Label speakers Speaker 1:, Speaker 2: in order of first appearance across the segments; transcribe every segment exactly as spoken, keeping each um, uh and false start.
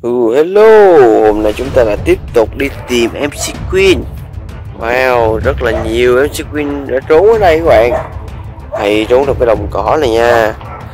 Speaker 1: Ừ, hello, hôm nay chúng ta lại tiếp tục đi tìm em xê Queen. Wow, rất là nhiều em xê Queen đã trốn ở đây các bạn. Hay trốn trong cái đồng cỏ này nha.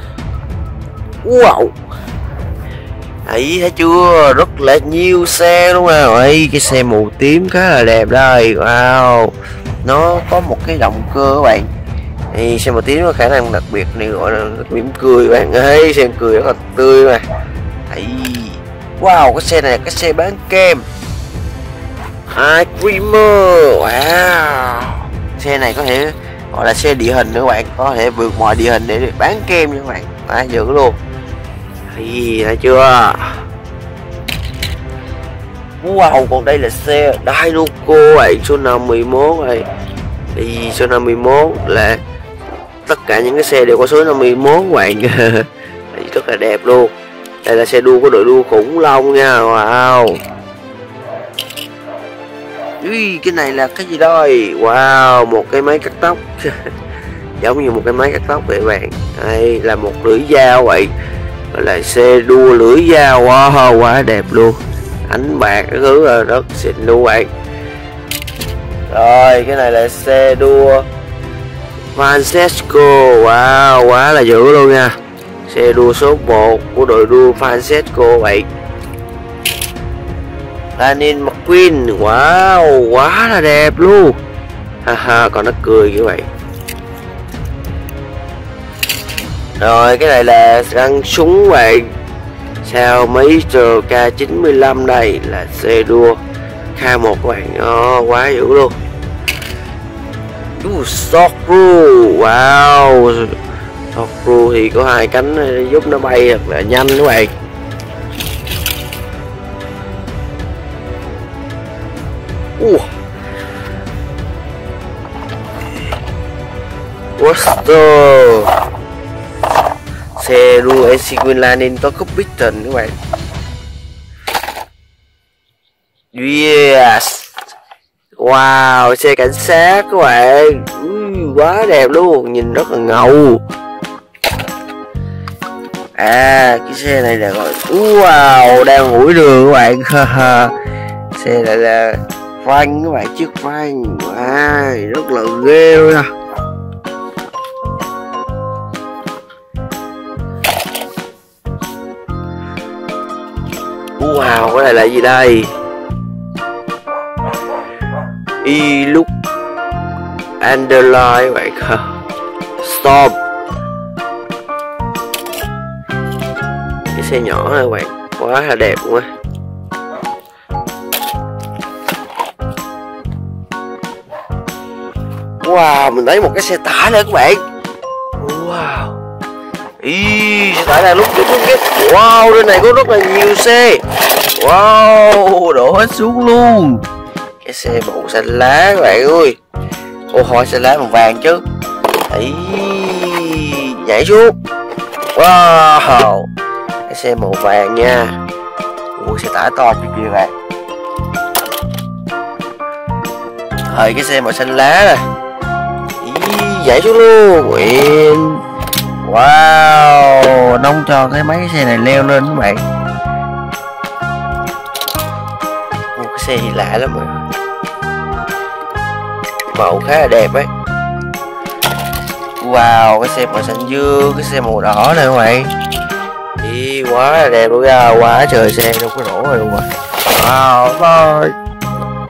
Speaker 1: Wow, thấy thấy chưa, rất là nhiều xe đúng không? Ấy, cái xe màu tím khá là đẹp đây. Wow, nó có một cái động cơ các bạn. Thì xe màu tím có khả năng đặc biệt này gọi là mỉm cười các bạn ơi, xem cười rất là tươi mà. Thấy. Wow, cái xe này là cái xe bán kem Ice Creamer. Wow, xe này có thể gọi là xe địa hình nữa các bạn, có thể vượt mọi địa hình để bán kem nha các bạn. Quá dữ luôn. Thì thấy chưa. Wow, còn đây là xe Dinoco bạn, số năm mươi mốt này. Đi số năm mươi mốt là tất cả những cái xe đều có số năm mươi mốt các bạn. Rất là đẹp luôn. Đây là xe đua của đội đua khủng long nha. Wow. Ui, cái này là cái gì đây? Wow, một cái máy cắt tóc. Giống như một cái máy cắt tóc vậy bạn. Đây là một lưỡi dao vậy. Gọi là xe đua lưỡi dao. Wow, quá đẹp luôn. Ánh bạc cái thứ là rất xịn luôn bạn. Rồi, cái này là xe đua Francesco. Wow, quá là dữ luôn nha. Xe đua số một của đội đua Francesco vậy. Lightning McQueen. Wow, quá là đẹp luôn. Haha, còn nó cười như vậy. Rồi, cái này là găng súng vậy. Sao Master K chín mươi lăm đây là xe đua K một các bạn. Oh, quá dữ luôn. Uh, Stockbrew. Wow, Stockbrew thì có hai cánh giúp nó bay thật là nhanh các bạn. Uh. Worcester. Xe đua em xê Queen Lightning có cockpit các bạn. Yes. Wow, xe cảnh sát các bạn. Ui, quá đẹp luôn, nhìn rất là ngầu. À, cái xe này là gọi wow, đang hủi đường các bạn. Xe này là Frank các bạn, chiếc Frank. Wow, rất là ghê luôn nha. Wow, cái này là gì đây? Y lúc Underline vậy. Storm. Cái xe nhỏ này các bạn, quá là đẹp luôn á. Wow, mình thấy một cái xe tải nữa các bạn. Wow. Ý, xe tải này lúc trước lúc biết. Wow, trên này có rất là nhiều xe. Wow, đổ hết xuống luôn. Cái xe màu xanh lá các bạn ơi. Ô hỏi xanh lá màu vàng chứ. Ý, nhảy xuống. Wow, cái xe màu vàng nha. Ủa, xe tải to như kia bạn. Thời cái xe màu xanh lá này. Ý, nhảy xuống luôn. Nguyện. Wow, nông cho cái mấy cái xe này leo lên các bạn. Một cái xe lạ lắm rồi. Màu khá là đẹp ấy. Wow, cái xe màu xanh dương, cái xe màu đỏ này các bạn. Ý, quá là đẹp luôn ra, quá trời xe đâu có đổ rồi luôn rồi. Wow, bye.